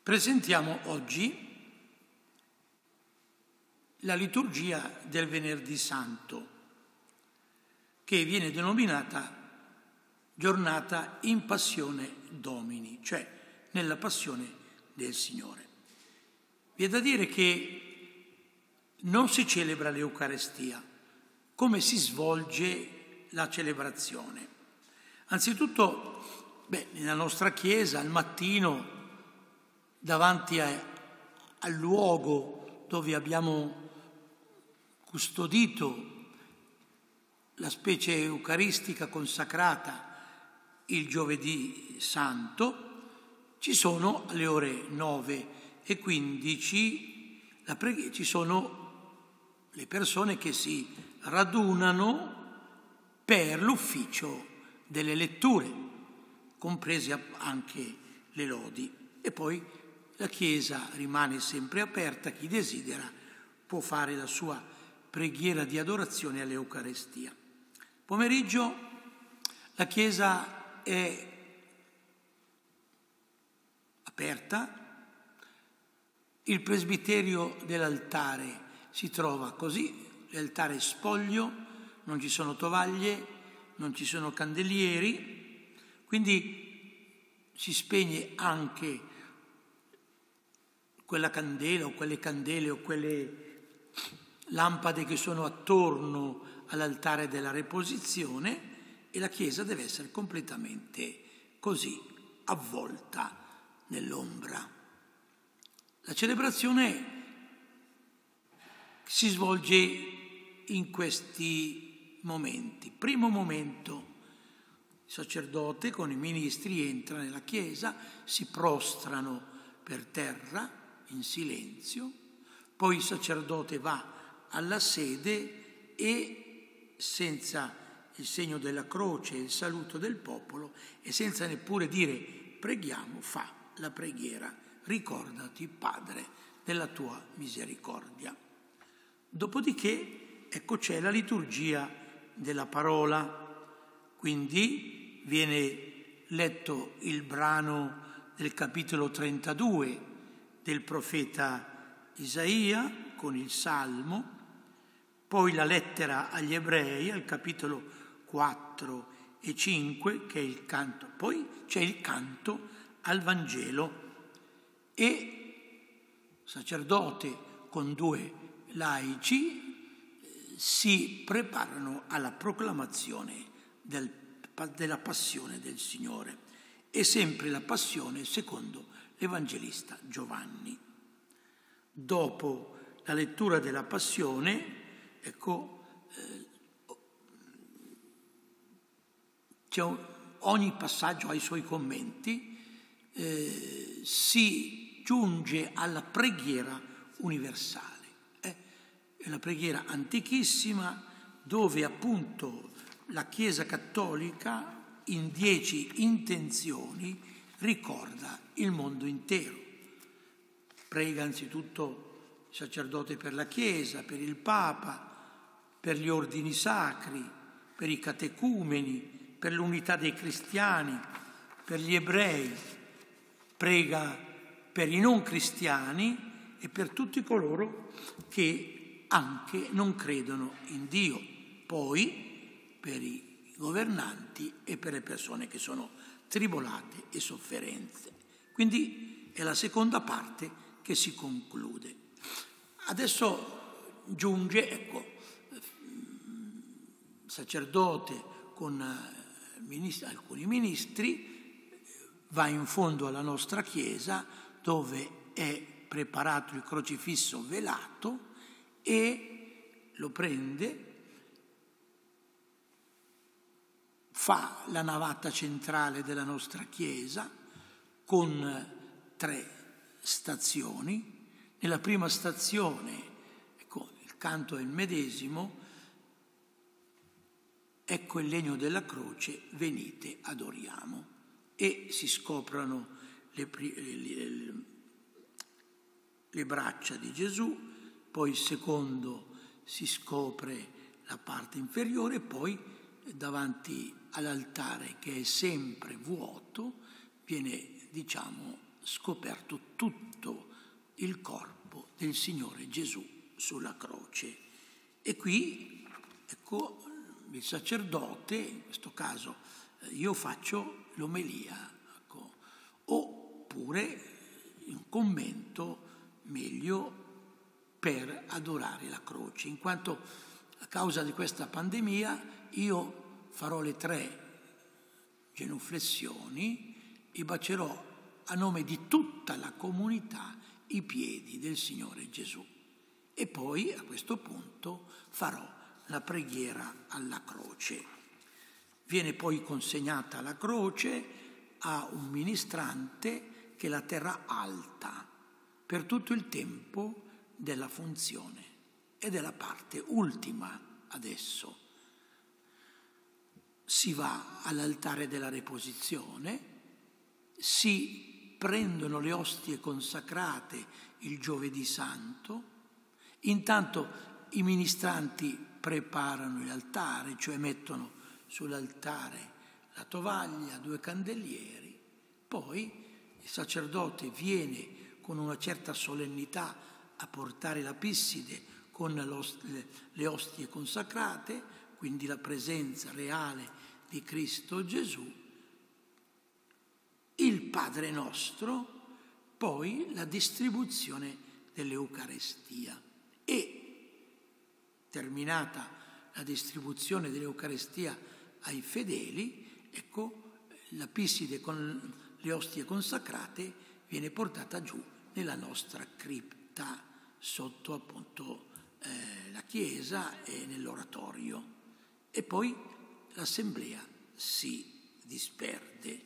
Presentiamo oggi la liturgia del Venerdì Santo, che viene denominata giornata in Passione Domini, cioè nella passione del Signore. Vi è da dire che non si celebra l'Eucarestia. Come si svolge la celebrazione? Anzitutto, nella nostra chiesa al mattino, davanti al luogo dove abbiamo custodito la specie eucaristica consacrata il giovedì santo, ci sono alle ore 9:15 ci sono le persone che si radunano per l'ufficio delle letture, comprese anche le lodi, e poi la Chiesa rimane sempre aperta, chi desidera può fare la sua preghiera di adorazione all'Eucarestia. Pomeriggio la Chiesa è aperta, il presbiterio dell'altare si trova così, l'altare è spoglio, non ci sono tovaglie, non ci sono candelieri, quindi si spegne anche quella candela o quelle candele o quelle lampade che sono attorno all'altare della reposizione, e la Chiesa deve essere completamente così, avvolta nell'ombra. La celebrazione si svolge in questi momenti. Primo momento, il sacerdote con i ministri entra nella Chiesa, si prostrano per terra in silenzio, poi il sacerdote va alla sede e senza il segno della croce e il saluto del popolo e senza neppure dire preghiamo fa la preghiera: ricordati, Padre, della tua misericordia. Dopodiché, c'è la liturgia della parola, quindi viene letto il brano del capitolo 32 del profeta Isaia con il Salmo, poi la lettera agli Ebrei al capitolo 4 e 5, che è il canto, poi c'è il canto al Vangelo e sacerdote con 2 laici si preparano alla proclamazione della passione del Signore, e sempre la passione secondo l'Evangelista Giovanni. Dopo la lettura della passione, ogni passaggio ha i suoi commenti, si giunge alla preghiera universale. È la preghiera antichissima dove appunto la Chiesa Cattolica in 10 intenzioni ricorda il mondo intero. Prega anzitutto il sacerdote per la Chiesa, per il Papa, per gli ordini sacri, per i catecumeni, per l'unità dei cristiani, per gli ebrei, prega per i non cristiani e per tutti coloro che anche non credono in Dio, poi per i governanti e per le persone che sono tribolate e sofferenze. Quindi è la seconda parte che si conclude. Adesso giunge, sacerdote con alcuni ministri, va in fondo alla nostra chiesa dove è preparato il crocifisso velato e lo prende, fa la navata centrale della nostra chiesa con 3 stazioni. Nella prima stazione, il canto è il medesimo, ecco il legno della croce, venite, adoriamo. E si scoprono le braccia di Gesù, poi il secondo si scopre la parte inferiore, poi davanti all'altare che è sempre vuoto viene, scoperto tutto il corpo del Signore Gesù sulla croce. E qui, ecco, il sacerdote, in questo caso io faccio l'omelia, ecco, oppure un commento meglio per adorare la croce, in quanto a causa di questa pandemia io farò le 3 genuflessioni e bacerò a nome di tutta la comunità i piedi del Signore Gesù. E poi a questo punto farò la preghiera alla croce. Viene poi consegnata la croce a un ministrante che la terrà alta per tutto il tempo della funzione, ed è la parte ultima adesso. Si va all'altare della reposizione, si prendono le ostie consacrate il giovedì santo, intanto i ministranti preparano l'altare, cioè mettono sull'altare la tovaglia, 2 candelieri, poi il sacerdote viene con una certa solennità a portare la pisside con le ostie consacrate, quindi la presenza reale di Cristo Gesù, il Padre nostro, poi la distribuzione dell'Eucarestia. E terminata la distribuzione dell'Eucarestia ai fedeli, ecco, la pisside con le ostie consacrate viene portata giù nella nostra cripta, sotto appunto la chiesa e nell'oratorio. E poi l'assemblea si disperde.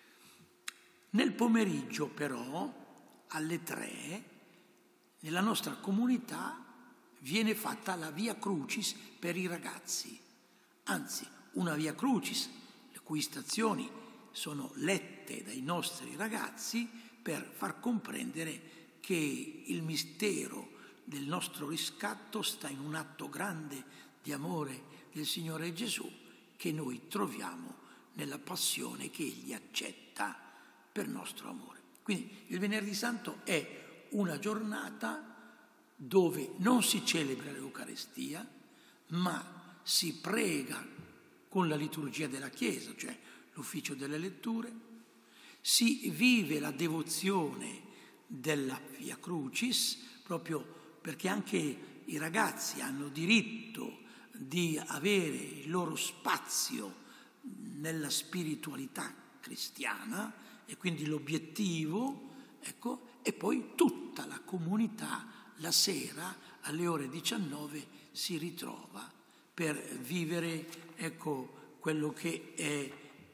Nel pomeriggio però, alle 3, nella nostra comunità viene fatta la Via Crucis per i ragazzi, anzi una Via Crucis le cui stazioni sono lette dai nostri ragazzi per far comprendere che il mistero del nostro riscatto sta in un atto grande di amore del Signore Gesù che noi troviamo nella passione che Egli accetta per nostro amore. Quindi il Venerdì Santo è una giornata dove non si celebra l'Eucarestia, ma si prega con la liturgia della Chiesa, cioè l'ufficio delle letture, si vive la devozione della Via Crucis, proprio perché anche i ragazzi hanno diritto di avere il loro spazio nella spiritualità cristiana, e quindi l'obiettivo, ecco, e poi tutta la comunità la sera alle ore 19 si ritrova per vivere, ecco, quello che è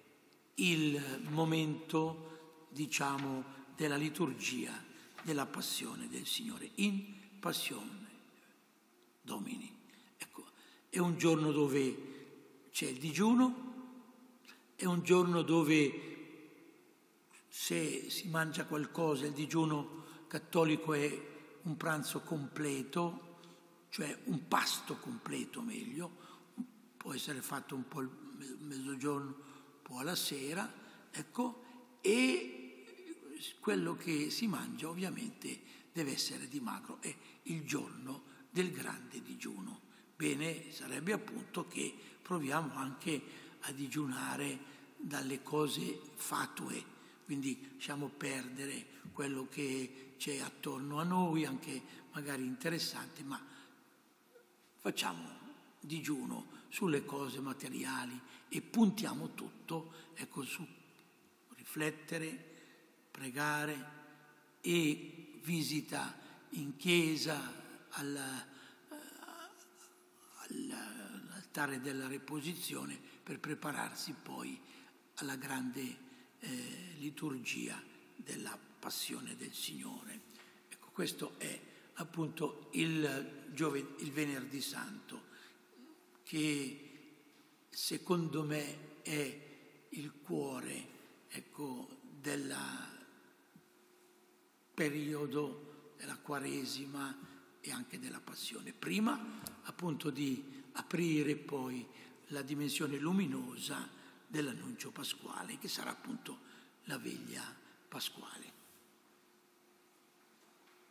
il momento, diciamo, della liturgia della passione del Signore, in passione Domini. Ecco, è un giorno dove c'è il digiuno, è un giorno dove se si mangia qualcosa, il digiuno cattolico è un pranzo completo, cioè un pasto completo meglio, può essere fatto un po' al mezzogiorno, un po' alla sera, ecco, e quello che si mangia ovviamente deve essere dimagro, è il giorno del grande digiuno. Bene, sarebbe appunto che proviamo anche a digiunare dalle cose fatue, quindi lasciamo perdere quello che c'è attorno a noi, anche magari interessante, ma facciamo digiuno sulle cose materiali e puntiamo tutto, ecco, su riflettere, pregare e visita in chiesa all'altare della reposizione per prepararsi poi alla grande liturgia della passione del Signore. Ecco, questo è appunto il Venerdì Santo, che secondo me è il cuore, ecco, del periodo della Quaresima e anche della Passione. Prima appunto di aprire poi la dimensione luminosa dell'annuncio pasquale, che sarà appunto la veglia pasquale.